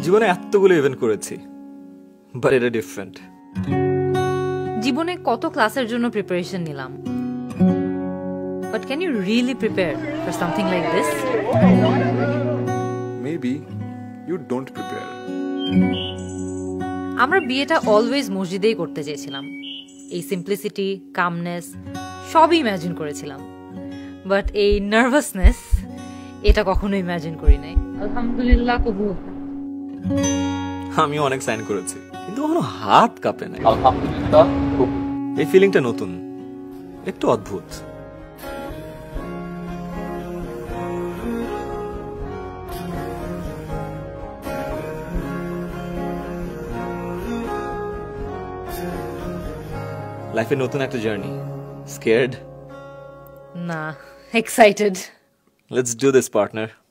জীবনে এতগুলো ইভেন্ট করেছি, বাট এটা ডিফারেন্ট। জীবনে কত ক্লাসের জন্য প্রিপারেশন নিলাম, but can you really prepare for something like this? Maybe you don't prepare. আমরা বিয়েটা অলওয়েজ মসজিদেই করতে চেয়েছিলাম। এই সিম্পলিসিটি, কামনেস সবই ইমাজিন করেছিলাম, বাট এই নার্ভাসনেস এটা কখনো ইমাজিন করি নাই। আলহামদুলিল্লাহ কবুল। আমি অনেক সাইন করেছি, কিন্তু কখনো হাত কাঁপে নাই। আলহামদুলিল্লাহ কবুল। এই ফিলিংটা নতুন, একটু অদ্ভুত। লাইফে নতুন একটা জার্নি। স্কেয়ার্ড? না, excited. Let's do this, partner.